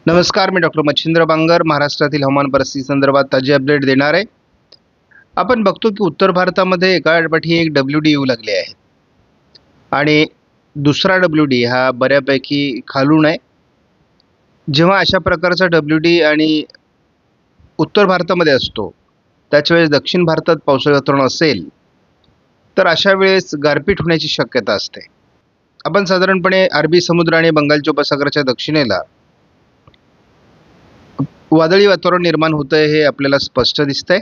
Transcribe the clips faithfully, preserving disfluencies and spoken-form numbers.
नमस्कार, मी डॉक्टर मच्छिंद्र बांगर महाराष्ट्रातील हवामान परिस्थिती संदर्भात ताजे अपडेट देणार आहे. आपण बघतो की उत्तर भारतामध्ये एकापाठी एक डब्ल्यू डी येऊ लागले आहे आणि दुसरा डब्ल्यू डी हा बऱ्यापैकी खालून आहे. जेव्हा अशा प्रकारचा डब्ल्यू डी आणि उत्तर भारतामध्ये असतो त्याच वेळेस दक्षिण भारतात पावसाळी वातावरण असेल तर अशा वेळेस गारपीट होण्याची शक्यता असते. आपण साधारणपणे अरबी समुद्र आणि बंगालच्या उपसागराच्या दक्षिणेला वादळी वातावरण निर्माण होतं आहे हे आपल्याला स्पष्ट दिसतंय.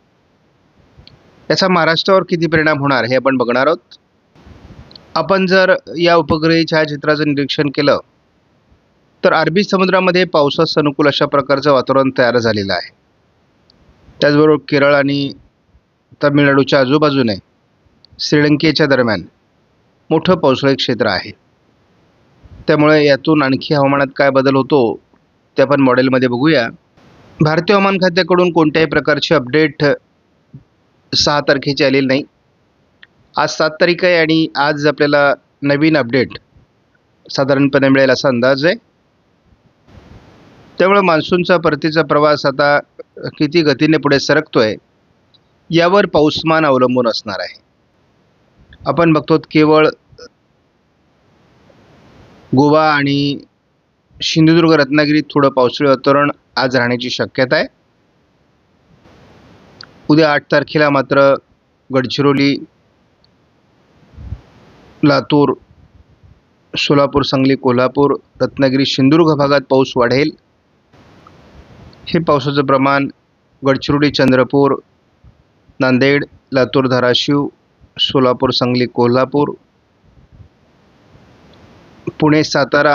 याचा महाराष्ट्रावर किती परिणाम होणार हे आपण बघणार आहोत. आपण जर या उपग्रही छायाचित्राचं निरीक्षण केलं तर अरबी समुद्रामध्ये पावसास अनुकूल अशा प्रकारचं वातावरण तयार झालेलं आहे. त्याचबरोबर केरळ आणि तामिळनाडूच्या आजूबाजूने श्रीलंकेच्या दरम्यान मोठं पावसाळी क्षेत्र आहे. त्यामुळे यातून आणखी हवामानात काय बदल होतो ते आपण मॉडेलमध्ये बघूया. भारतीय हवामान खात्याकडून कोणत्याही प्रकारची अपडेट सहा तारखेची आलेली नाही. आज सात तारीख आहे आणि आज आपल्याला नवीन अपडेट साधारणपणे मिळेल असा अंदाज आहे. त्यामुळे मान्सूनचा परतीचा प्रवास आता किती गतीने पुढे सरकतोय यावर पाऊसमान अवलंबून असणार आहे. आपण बघतो केवळ गोवा आणि सिंधुदुर्ग रत्नागिरीत थोडं पावसाळी वातावरण आज राहण्याची शक्यता आहे. उद्या आठ तारखेला मात्र गडचिरोली, लातूर, सोलापूर, सांगली, कोल्हापूर, रत्नागिरी, सिंधुदुर्ग भागात पाऊस वाढेल. हे पावसाचं प्रमाण गडचिरोली, चंद्रपूर, नांदेड, लातूर, धाराशिव, सोलापूर, सांगली, कोल्हापूर, पुणे, सातारा,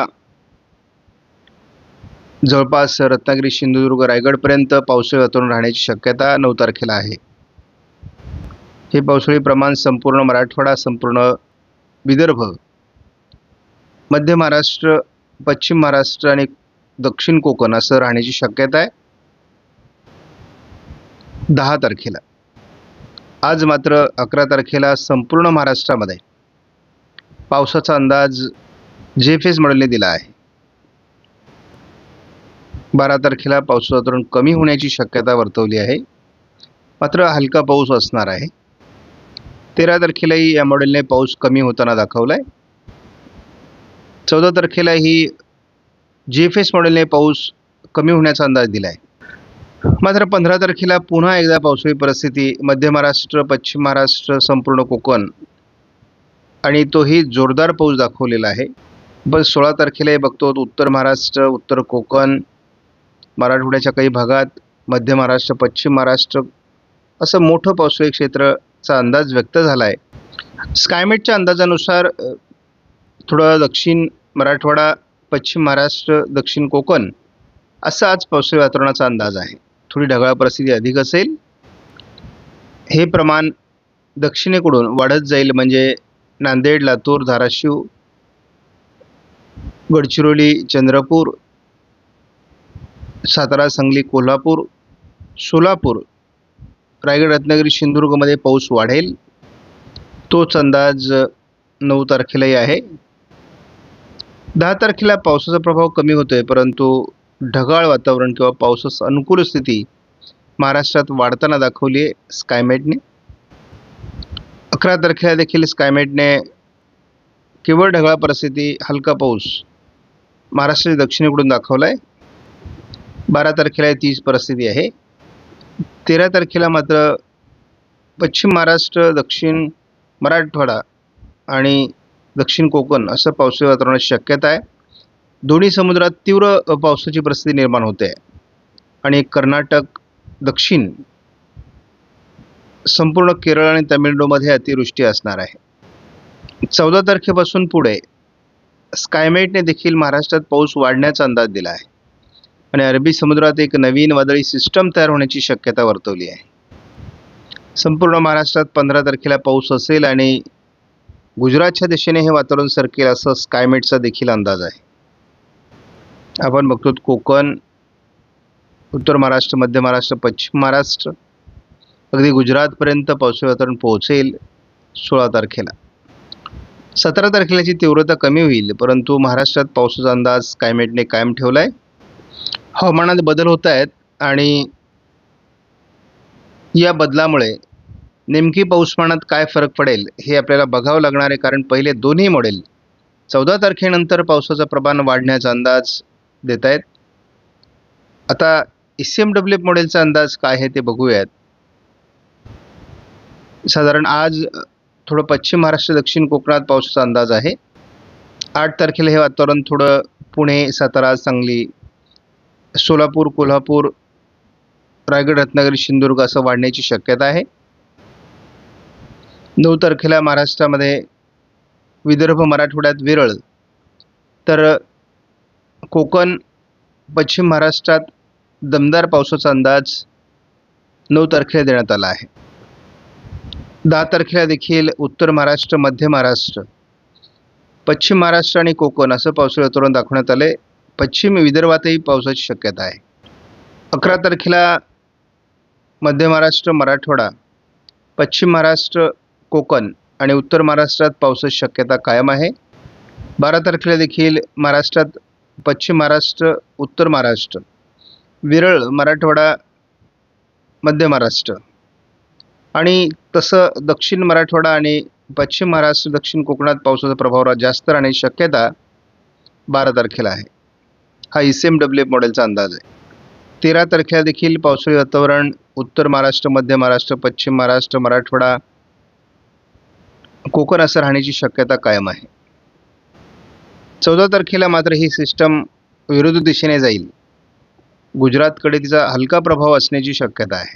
जवळपास रत्नागिरी, सिंधुदुर्ग, रायगडपर्यंत पावसाळी वातावरण राहण्याची शक्यता नऊ तारखेला आहे. हे पावसाळी प्रमाण संपूर्ण मराठवाडा, संपूर्ण विदर्भ, मध्य महाराष्ट्र, पश्चिम महाराष्ट्र आणि दक्षिण कोकण असं राहण्याची शक्यता आहे दहा तारखेला. आज मात्र अकरा तारखेला संपूर्ण महाराष्ट्रामध्ये पावसाचा अंदाज जेफेस मॉडेलने दिला आहे. बारा तारखेला पावसाचं वातावरण कमी होण्याची शक्यता वर्तवली आहे, मात्र हलका पाऊस असणार आहे. तेरा तारखेलाही या मॉडेलने पाऊस कमी होताना दाखवला आहे. चौदा तारखेलाही जी एफ एस मॉडेलने पाऊस कमी होण्याचा अंदाज दिला आहे. मात्र पंधरा तारखेला पुन्हा एकदा पावसाळी परिस्थिती मध्य महाराष्ट्र, पश्चिम महाराष्ट्र, संपूर्ण कोकण आणि तोही जोरदार पाऊस दाखवलेला आहे. पण सोळा तारखेलाही बघतो उत्तर महाराष्ट्र, उत्तर कोकण, मराठवाड्याच्या काही भागात, मध्य महाराष्ट्र, पश्चिम महाराष्ट्र असं मोठं पावसाळी क्षेत्राचा अंदाज व्यक्त झाला आहे. स्कायमेटच्या अंदाजानुसार थोडं दक्षिण मराठवाडा, पश्चिम महाराष्ट्र, दक्षिण कोकण असं आज पावसाळी वातावरणाचा अंदाज आहे. थोडी ढगाळ परिस्थिती अधिक असेल. हे प्रमाण दक्षिणेकडून वाढत जाईल, म्हणजे नांदेड, लातूर, धाराशिव, गडचिरोली, चंद्रपूर, सातारा, सांगली, कोल्हापूर, सोलापूर, रायगड, रत्नागिरी, सिंधुदुर्गमध्ये पाऊस वाढेल. तोच अंदाज नऊ तारखेलाही आहे. दहा तारखेला पावसाचा प्रभाव कमी होतोय, परंतु ढगाळ वातावरण किंवा पावसास अनुकूल स्थिती महाराष्ट्रात वाढताना दाखवली आहे स्कायमेटने. अकरा तारखेला देखील स्कायमेटने केवळ ढगाळ परिस्थिती, हलका पाऊस महाराष्ट्राच्या दक्षिणेकडून दाखवला आहे. बारा तारखेला तीच परिस्थिती आहे. तेरा तारखेला मात्र पश्चिम महाराष्ट्र, दक्षिण मराठवाडा आणि दक्षिण कोकण असं पावसाळी वातावरणाची शक्यता आहे. दोन्ही समुद्रात तीव्र पावसाची परिस्थिती निर्माण होते आणि कर्नाटक, दक्षिण, संपूर्ण केरळ आणि तामिळनाडूमध्ये अतिवृष्टी असणार आहे. चौदा तारखेपासून पुढे स्कायमेटने देखील महाराष्ट्रात पाऊस वाढण्याचा अंदाज दिला आहे आणि अरबी समुद्रात एक नवीन वादळी सिस्टम तयार होण्याची शक्यता वर्तवली आहे. संपूर्ण महाराष्ट्रात पंधरा तारखेला पाऊस असेल आणि गुजरातच्या दिशेने हे वातावरण सरकेल असं स्कायमेटचा देखील अंदाज आहे. आपण बघतो कोकण, उत्तर महाराष्ट्र, मध्य महाराष्ट्र, पश्चिम महाराष्ट्र, अगदी गुजरातपर्यंत पावसाळी वातावरण पोहोचेल सोळा तारखेला. सतरा तारखेलाची तीव्रता कमी होईल, परंतु महाराष्ट्रात पावसाचा अंदाज स्कायमेटने कायम ठेवला आहे. हवामानात बदल होत आहेत आणि या बदलामुळे नेमकी पाऊसमानात काय फरक पडेल हे आपल्याला बघावं लागणार आहे. कारण पहिले दोन्ही मॉडेल चौदा तारखेनंतर पावसाचं प्रमाण वाढण्याचा अंदाज देत आहेत. आता E C M W F मॉडेलचा अंदाज काय आहे ते बघूयात. साधारण आज थोडं पश्चिम महाराष्ट्र दक्षिण कोकणात पावसाचा अंदाज आहे. आठ तारखेला हे वातावरण थोडं पुणे सातारा सांगली सोलापूर कोल्हापूर रायगड रत्नागिरी सिंधुदुर्ग असं वाढण्याची शक्यता आहे. नऊ तारखेला महाराष्ट्रामध्ये विदर्भ मराठवाड्यात विरळ तर कोकण पश्चिम महाराष्ट्रात दमदार पावसाचा अंदाज नऊ तारखेला देण्यात आला आहे. दहा तारखेला देखील उत्तर महाराष्ट्र मध्य महाराष्ट्र पश्चिम महाराष्ट्र आणि कोकण असं पावसाळी वातावरण दाखवण्यात आले. पश्चिम विदर्भातही पावसाची शक्यता आहे. अकरा तारखेला मध्य महाराष्ट्र मराठवाडा पश्चिम महाराष्ट्र कोकण आणि उत्तर महाराष्ट्रात पावसाची शक्यता कायम आहे. बारा तारखेला देखील महाराष्ट्रात पश्चिम महाराष्ट्र उत्तर महाराष्ट्र विरळ मराठवाडा मध्य महाराष्ट्र आणि तसं दक्षिण मराठवाडा आणि पश्चिम महाराष्ट्र दक्षिण कोकणात पावसाचा प्रभाव जास्त राहण्याची शक्यता बारा तारखेला आहे. हा E C M W F मॉडेलचा अंदाज आहे. तेरा तारखेला देखील पावसाळी वातावरण उत्तर महाराष्ट्र मध्य महाराष्ट्र पश्चिम महाराष्ट्र मराठवाडा कोकण असं राहण्याची शक्यता कायम आहे. चौदा तारखेला मात्र ही सिस्टम विरुद्ध दिशेने जाईल. गुजरातकडे तिचा हलका प्रभाव असण्याची शक्यता आहे.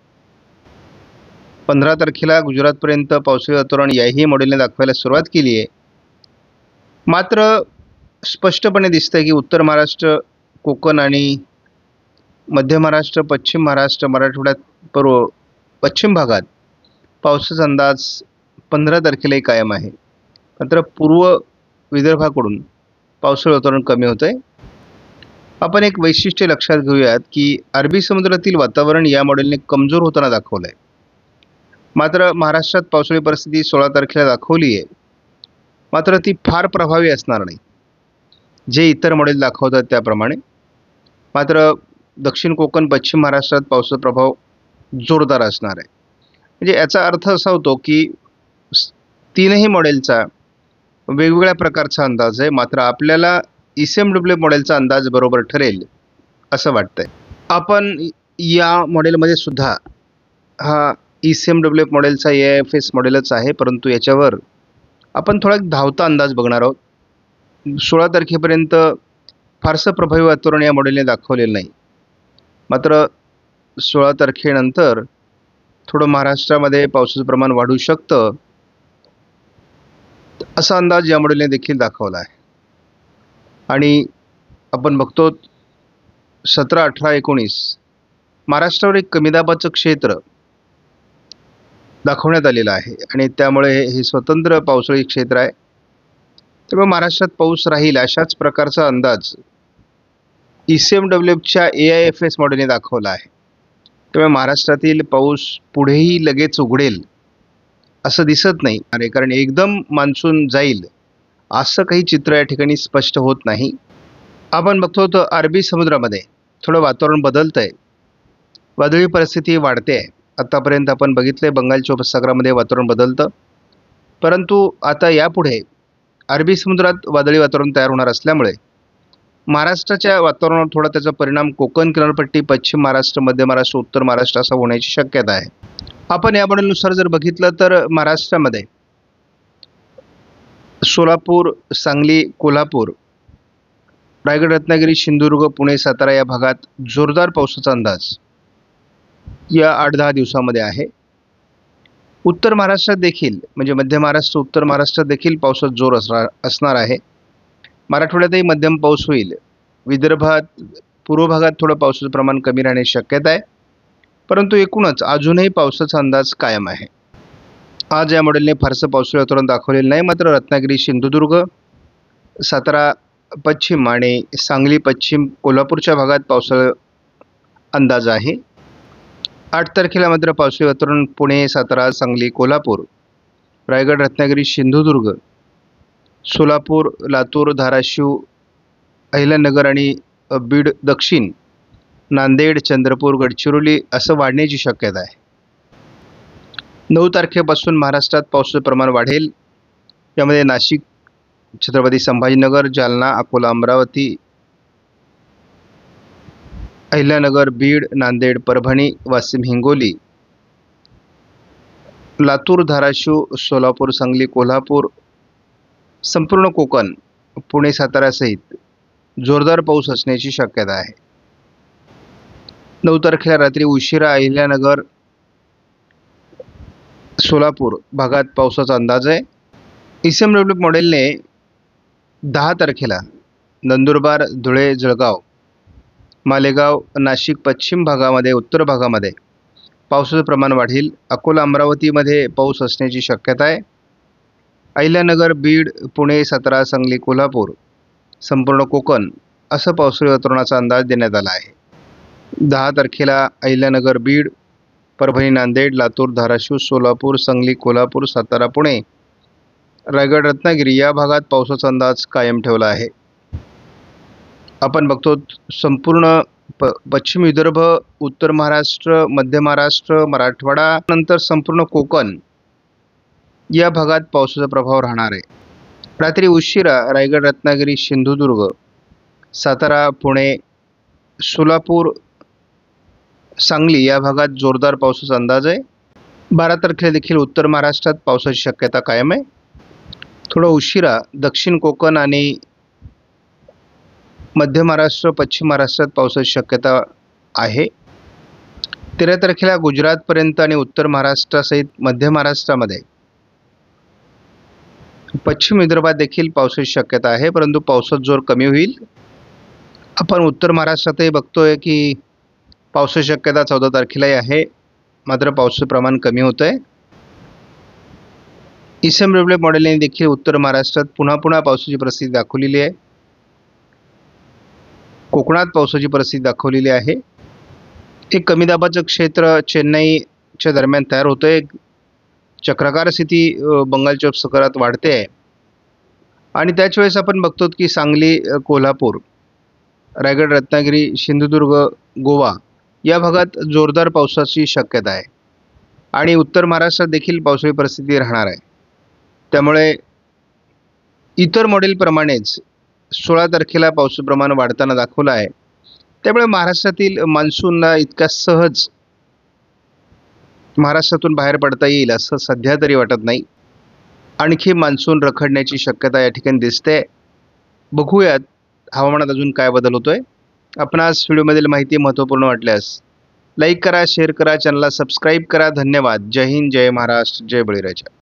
पंधरा तारखेला गुजरातपर्यंत पावसाळी वातावरण याही मॉडेलने दाखवायला सुरुवात केली आहे. मात्र स्पष्टपणे दिसतंय की उत्तर महाराष्ट्र कोकण आणि मध्य महाराष्ट्र पश्चिम महाराष्ट्र मराठवाड्यात पूर्व पश्चिम भागात पावसाचा अंदाज पंधरा तारखेलाही कायम आहे. मात्र पूर्व विदर्भाकडून पावसाळी वातावरण कमी होतं आहे. आपण एक वैशिष्ट्य लक्षात घेऊयात की अरबी समुद्रातील वातावरण या मॉडेलने कमजोर होताना दाखवलं आहे. मात्र महाराष्ट्रात पावसाळी परिस्थिती सोळा तारखेला दाखवली आहे. मात्र ती फार प्रभावी असणार नाही जे इतर मॉडेल दाखवतात त्याप्रमाणे. मात्र दक्षिण कोकण पश्चिम महाराष्ट्रात पावसाचा प्रभाव जोरदार असणार आहे. म्हणजे याचा अर्थ असा होतो की तीनही मॉडेलचा वेगवेगळ्या प्रकारचा अंदाज आहे. मात्र आपल्याला E C M W F मॉडेलचा अंदाज बरोबर ठरेल असं वाटतंय. आपण या मॉडेलमध्ये सुद्धा हा E C M W F मॉडेलचा ए आय एफ एस मॉडेलच आहे, परंतु याच्यावर आपण थोडा धावता अंदाज बघणार आहोत. सोळा तारखेपर्यंत फारसं प्रभावी वातावरण या मॉडेलने दाखवलेलं नाही. मात्र सोळा तारखेनंतर थोडं महाराष्ट्रामध्ये पावसाचं प्रमाण वाढू शकतं असा अंदाज या मॉडेलने देखील दाखवला आहे. आणि आपण बघतो सतरा अठरा एकोणीस महाराष्ट्रावर एक कमी दाबाचं क्षेत्र दाखवण्यात आलेलं आहे आणि त्यामुळे हे स्वतंत्र पावसाळी क्षेत्र आहे. त्यामुळे महाराष्ट्रात पाऊस राहील अशाच प्रकारचा अंदाज ई सी एम डब्ल्यू एफच्या ए आय एफ एस मॉडेलने दाखवला आहे. त्यामुळे महाराष्ट्रातील पाऊस पुढेही लगेच उघडेल असं दिसत नाही. अरे कारण एकदम मान्सून जाईल असं काही चित्र या ठिकाणी स्पष्ट होत नाही. आपण बघतो तर अरबी समुद्रामध्ये थोडं वातावरण बदलतं आहे. वादळी परिस्थिती वाढते आहे. आतापर्यंत आपण बघितलं आहे बंगालच्या उपसागरामध्ये वातावरण बदलतं, परंतु आता यापुढे अरबी समुद्रात वादळी वातावरण तयार होणार असल्यामुळे महाराष्ट्राच्या वातावरणावर थोडा त्याचा परिणाम कोकण किनारपट्टी पश्चिम महाराष्ट्र मध्य महाराष्ट्र उत्तर महाराष्ट्र असा होण्याची शक्यता आहे. आपण या मॉडेलनुसार जर बघितलं तर महाराष्ट्रामध्ये सोलापूर सांगली कोल्हापूर रायगड रत्नागिरी सिंधुदुर्ग पुणे सातारा या भागात जोरदार पावसाचा अंदाज या आठ दहा दिवसामध्ये आहे. उत्तर महाराष्ट्रात देखील म्हणजे मध्य महाराष्ट्र उत्तर महाराष्ट्रात देखील पावसाचा जोर असणार असणार आहे. मराठवाड्यातही मध्यम पाऊस होईल. विदर्भात पूर्व भागात थोडं पावसाचं प्रमाण कमी राहण्याची शक्यता आहे, परंतु एकूणच अजूनही पावसाचा अंदाज कायम आहे. आज या मॉडेलने फारसं पावसाळी वातावरण दाखवलेलं नाही. मात्र रत्नागिरी सिंधुदुर्ग सातारा पश्चिम आणि सांगली पश्चिम कोल्हापूरच्या भागात पावसाळा अंदाज आहे. आठ तारखेला मात्र पावसाळी वातावरण पुणे सातारा सांगली कोल्हापूर रायगड रत्नागिरी सिंधुदुर्ग सोलापूर लातूर धाराशिव अहिल्यानगर आणि बीड दक्षिण नांदेड, चंद्रपूर, गडचिरोली असं वाढण्याची शक्यता आहे. नऊ तारखेपासून महाराष्ट्रात पावसाचं प्रमाण वाढेल. यामध्ये नाशिक, छत्रपती संभाजीनगर, जालना, अकोला, अमरावती, अहिल्यानगर, बीड, नांदेड, परभणी, वाशिम, हिंगोली, लातूर, धाराशिव, सोलापूर, सांगली, कोल्हापूर, संपूर्ण कोकण, पुणे, सातारासहित जोरदार पाऊस असण्याची शक्यता आहे. नऊ तारखेला रात्री उशिरा अहिल्यानगर, सोलापूर भागात पावसाचा अंदाज आहे. ईसीएम डब्ल्यू मॉडेलने दहा तारखेला नंदुरबार, धुळे, जळगाव, मालेगाव, नाशिक पश्चिम भागामध्ये, उत्तर भागामध्ये पावसाचं प्रमाण वाढेल. अकोला, अमरावतीमध्ये पाऊस असण्याची शक्यता आहे. अहिल्यानगर, बीड, पुणे, सातारा, सांगली, कोल्हापूर, संपूर्ण कोकण असं पावसाळी वातावरणाचा अंदाज देण्यात आला आहे. दहा तारखेला अहिल्यानगर, बीड, परभणी, नांदेड, लातूर, धाराशिव, सोलापूर, सांगली, कोल्हापूर, सातारा, पुणे, रायगड, रत्नागिरी या भागात पावसाचा अंदाज कायम ठेवला आहे. आपण बघतो संपूर्ण प पश्चिम विदर्भ, उत्तर महाराष्ट्र, मध्य महाराष्ट्र, मराठवाडा नंतर संपूर्ण कोकण या भागात पावसाचा प्रभाव राहणार आहे. रात्री उशिरा रायगड, रत्नागिरी, सिंधुदुर्ग, सातारा, पुणे, सोलापूर, सांगली या भागात जोरदार पावसाचा अंदाज आहे. बारा तारखेला देखील उत्तर महाराष्ट्रात पावसाची शक्यता कायम आहे. थोडं उशिरा दक्षिण कोकण आणि मध्य महाराष्ट्र, पश्चिम महाराष्ट्रात पावसाची शक्यता आहे. तेरा तारखेला गुजरातपर्यंत आणि उत्तर महाराष्ट्रासहित मध्य महाराष्ट्रामध्ये, पश्चिम विदर्भात देखील पावसाची शक्यता आहे, परंतु पावसाचा जोर कमी होईल. आपण उत्तर महाराष्ट्रातही बघतोय की पावसाची शक्यता चौदा तारखेलाही आहे, मात्र पावसाचं प्रमाण कमी होतं आहे. ईसीएम डब्ल्यू मॉडेलने देखील उत्तर महाराष्ट्रात पुन्हा पुन्हा पावसाची परिस्थिती दाखवलेली आहे. कोकणात पावसाची परिस्थिती दाखवलेली आहे. एक कमी दाबाचं क्षेत्र चेन्नईच्या दरम्यान तयार होतं आहे. चक्राकार स्थिती बंगालच्या उपसागरात वाढते आहे आणि त्याच वेळेस आपण बघतो की सांगली, कोल्हापूर, रायगड, रत्नागिरी, सिंधुदुर्ग, गोवा या भागात जोरदार पावसाची शक्यता आहे आणि उत्तर महाराष्ट्रात देखील पावसाची परिस्थिती राहणार आहे. त्यामुळे इतर मॉडेलप्रमाणेच सोळा तारखेला पावसाचं प्रमाण वाढताना दाखवलं आहे. त्यामुळे महाराष्ट्रातील मान्सूनला इतका सहज महाराष्ट्रातून बाहेर पडता येईल असं सध्या तरी वाटत नाही. आणखी मान्सून रखडण्याची शक्यता या ठिकाणी दिसते. बघूयात हवामानात अजून काय बदल होतोय. आपणास व्हिडिओमधील माहिती महत्त्वपूर्ण वाटल्यास लाईक करा, शेअर करा, चॅनलला सबस्क्राईब करा. धन्यवाद. जय हिंद, जय महाराष्ट्र, जय बळीराजा.